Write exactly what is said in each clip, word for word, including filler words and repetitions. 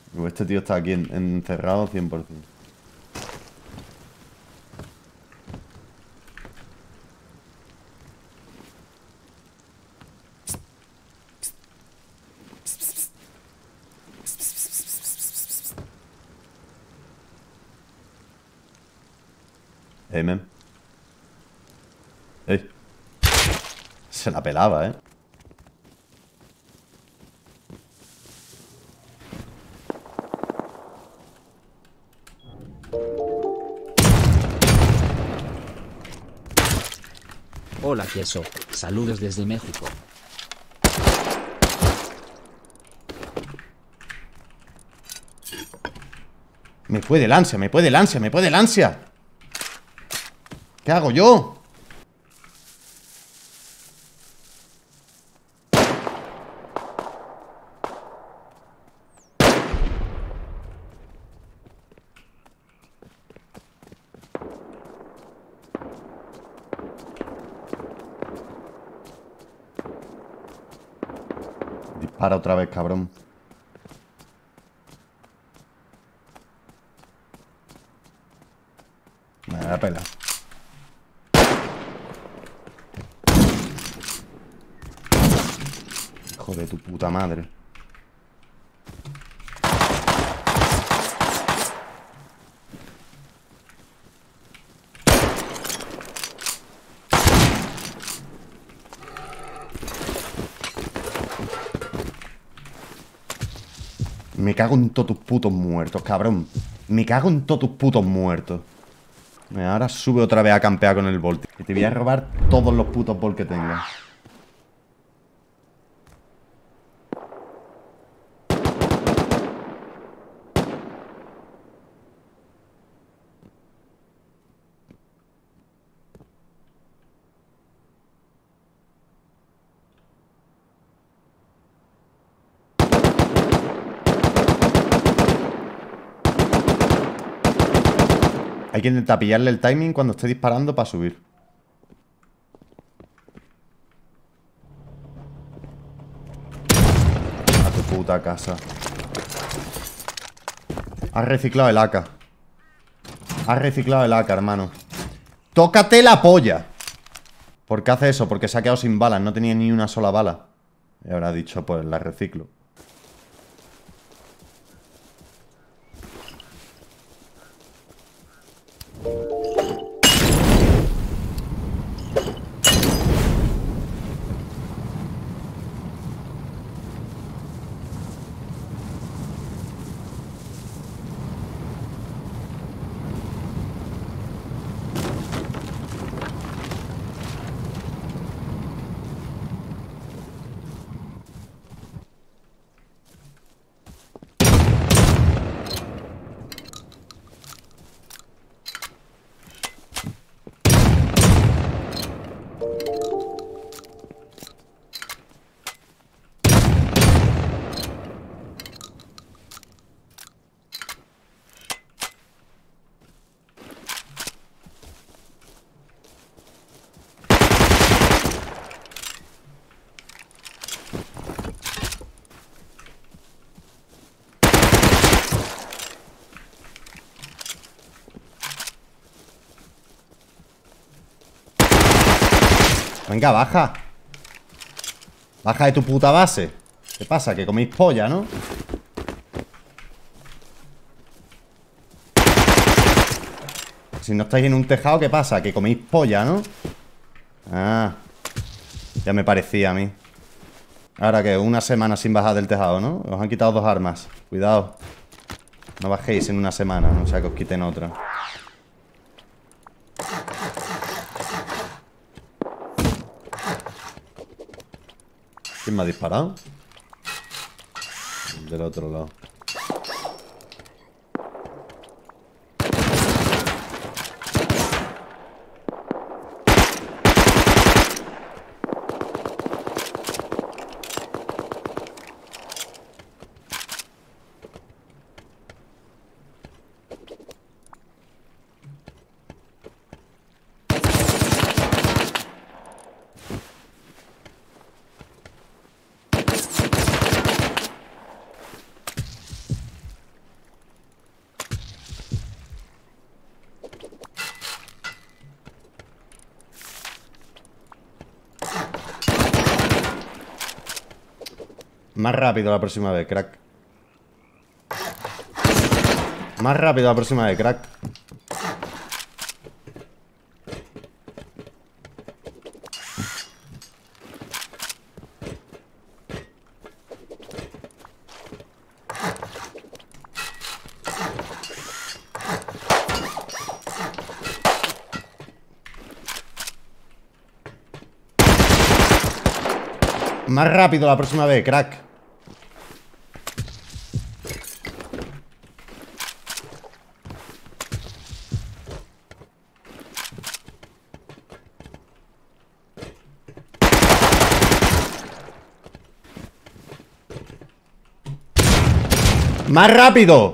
Este tío está aquí en, encerrado cien por cien. Eh, men. Ey. Se la pelaba, eh. Hola Queso, saludos desde México. Me puede el ansia, me puede el ansia, me puede el ansia. ¿Qué hago yo? Dispara otra vez, cabrón. Me da pela. Hijo de tu puta madre. Me cago en todos tus putos muertos, cabrón. Me cago en todos tus putos muertos. Ahora sube otra vez a campear con el Volt. Y te voy a robar todos los putos Volt que tengas. Hay que intentar pillarle el timing cuando esté disparando para subir. A tu puta casa. Has reciclado el A K. Has reciclado el A K, hermano. ¡Tócate la polla! ¿Por qué hace eso? Porque se ha quedado sin balas. No tenía ni una sola bala. Y habrá dicho, pues la reciclo. Venga, baja. Baja de tu puta base. ¿Qué pasa? Que coméis polla, ¿no? Si no estáis en un tejado, ¿qué pasa? Que coméis polla, ¿no? Ah. Ya me parecía a mí. Ahora que una semana sin bajar del tejado, ¿no? Os han quitado dos armas. Cuidado. No bajéis en una semana, no sea que os quiten otra. ¿Quién me ha disparado? Del otro lado. Más rápido la próxima vez, crack. Más rápido la próxima vez, crack. Más rápido la próxima vez, crack. ¡Más rápido!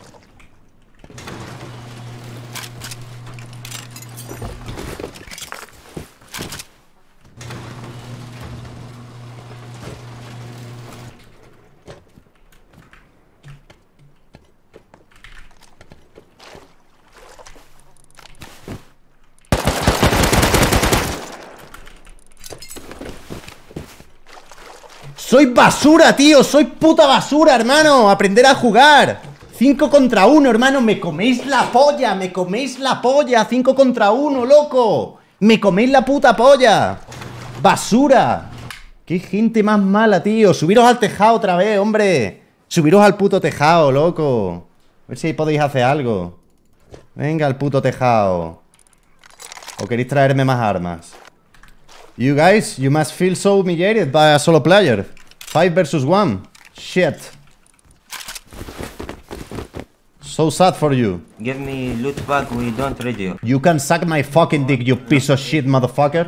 ¡Soy basura, tío! ¡Soy puta basura, hermano! ¡Aprender a jugar! Cinco contra uno, hermano. ¡Me coméis la polla! ¡Me coméis la polla! Cinco contra uno, loco. ¡Me coméis la puta polla! ¡Basura! ¡Qué gente más mala, tío! Subiros al tejado otra vez, hombre. Subiros al puto tejado, loco. A ver si ahí podéis hacer algo. Venga, al puto tejado. ¿O queréis traerme más armas? You guys, you must feel so humiliated by a solo player. Five versus one. Shit. So sad for you. Give me loot bag, we don't radio. You can suck my fucking dick, you piece of shit, motherfucker.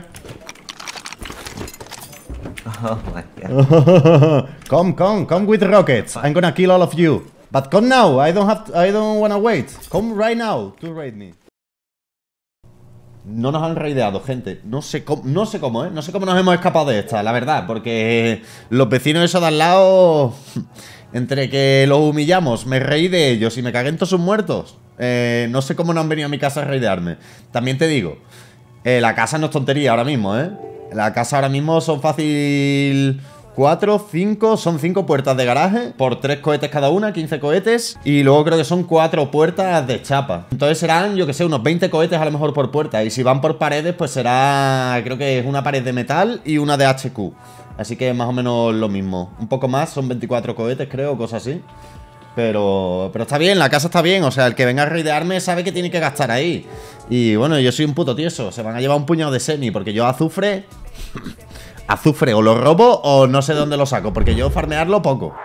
Oh my god. Come, come, come with rockets. I'm gonna kill all of you. But come now, I don't have to, I don't wanna wait. Come right now to raid me. No nos han raideado, gente. No sé cómo, no sé cómo, ¿eh? No sé cómo nos hemos escapado de esta, la verdad. Porque los vecinos esos de al lado, entre que los humillamos, me reí de ellos y me cagué en todos sus muertos. Eh, no sé cómo no han venido a mi casa a raidearme. También te digo, eh, la casa no es tontería ahora mismo, ¿eh? La casa ahora mismo son fácil... Cuatro, cinco, son cinco puertas de garaje por tres cohetes cada una, quince cohetes. Y luego creo que son cuatro puertas de chapa. Entonces serán, yo que sé, unos veinte cohetes a lo mejor por puerta. Y si van por paredes, pues será, creo que es una pared de metal y una de H Q. Así que más o menos lo mismo. Un poco más, son veinticuatro cohetes, creo, cosas así. Pero, pero está bien, la casa está bien. O sea, el que venga a raidearme sabe que tiene que gastar ahí. Y bueno, yo soy un puto tieso. Se van a llevar un puñado de semi porque yo azufre... Azufre o lo robo o no sé dónde lo saco, porque yo farmearlo poco.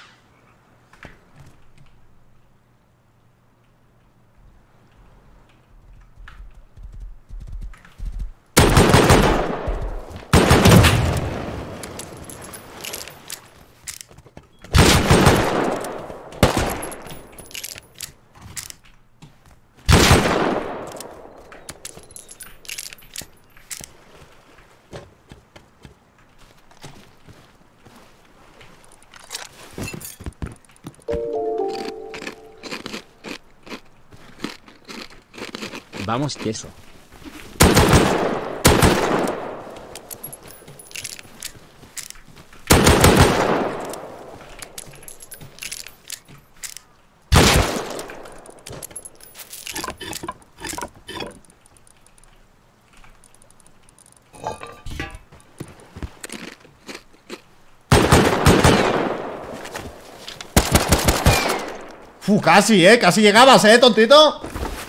Vamos, queso. Fu, casi, eh, casi llegabas, eh, tontito.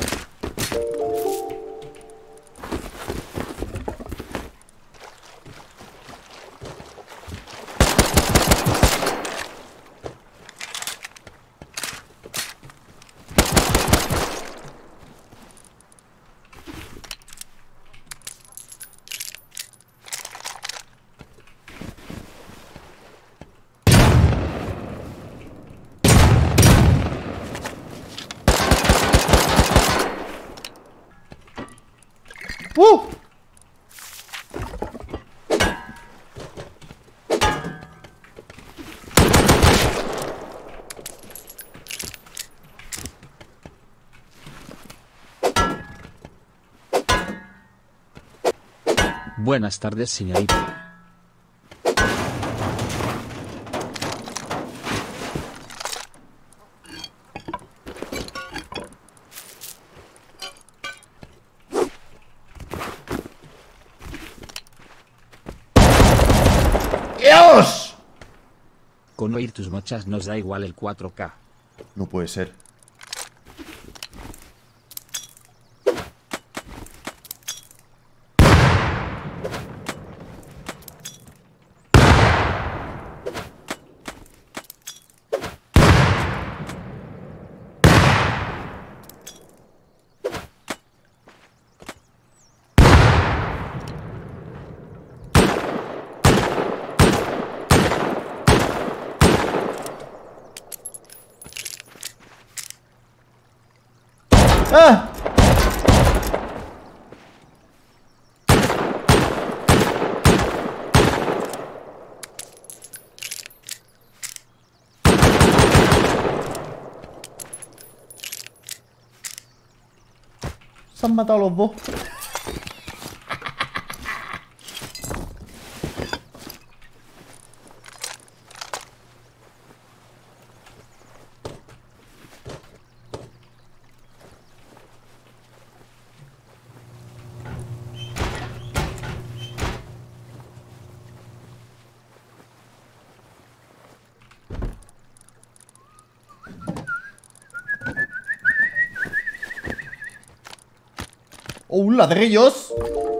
¡Uh! Buenas tardes, señorita. Con oír tus mochas nos da igual el cuatro K. No puede ser. ¡Ah! Se han matado los dos. ¡Oh, ladrillos!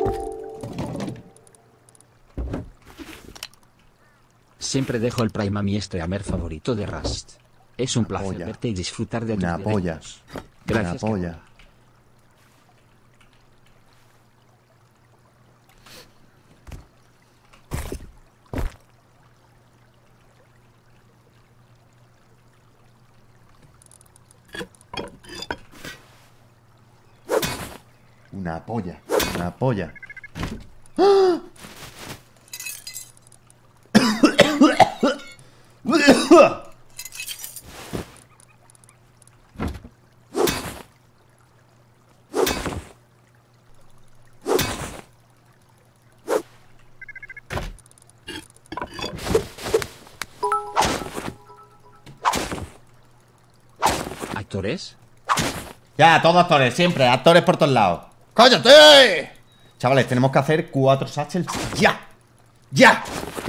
Siempre dejo el Prime a mi streamer favorito de Rust. Es un placer polla. verte y disfrutar de tus Me apoyas. directos. Me Gracias. apoya. Una polla. Una polla. ¡Ah! ¿Actores? Ya, todos actores, siempre, actores por todos lados. ¡Cállate! Chavales, tenemos que hacer cuatro satchels. ¡Ya! ¡Ya!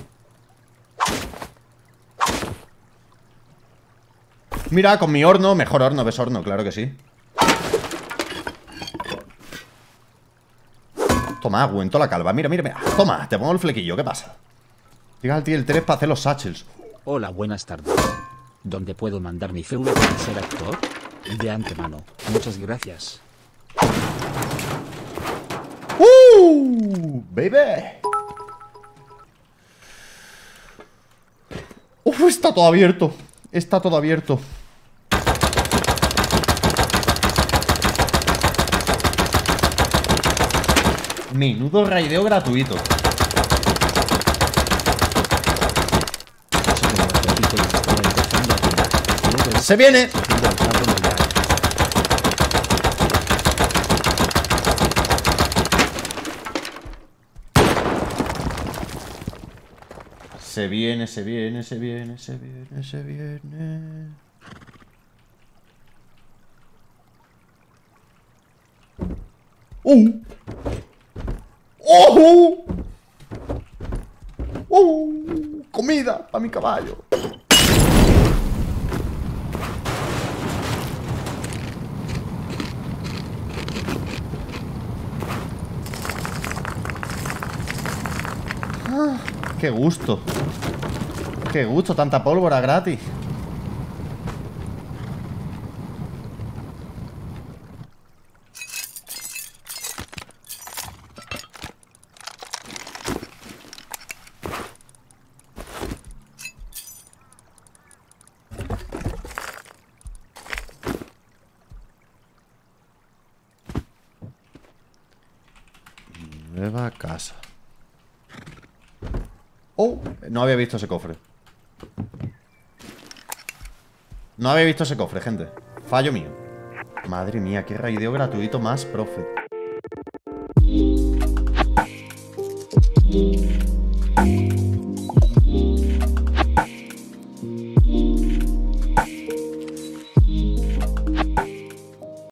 Mira, con mi horno, mejor horno, ves horno, claro que sí. Toma, agua en toda la calva, mira, mira, mira. Toma, te pongo el flequillo, ¿qué pasa? Llega al tier tres para hacer los satchels. Hola, buenas tardes. ¿Dónde puedo mandar mi C V para ser actor? De antemano, muchas gracias. ¡Uh! ¡Baby! ¡Uf! Está todo abierto. Está todo abierto. Menudo raideo gratuito. ¡Se viene! Se viene, se viene, se viene, se viene, se viene. ¡Uh! ¡Oh! ¡Uh! Comida para mi caballo. Ah, ¡qué gusto! ¡Qué gusto! Tanta pólvora gratis. Nueva casa. Oh, no había visto ese cofre. No había visto ese cofre, gente. Fallo mío. Madre mía, qué raideo gratuito más, profe.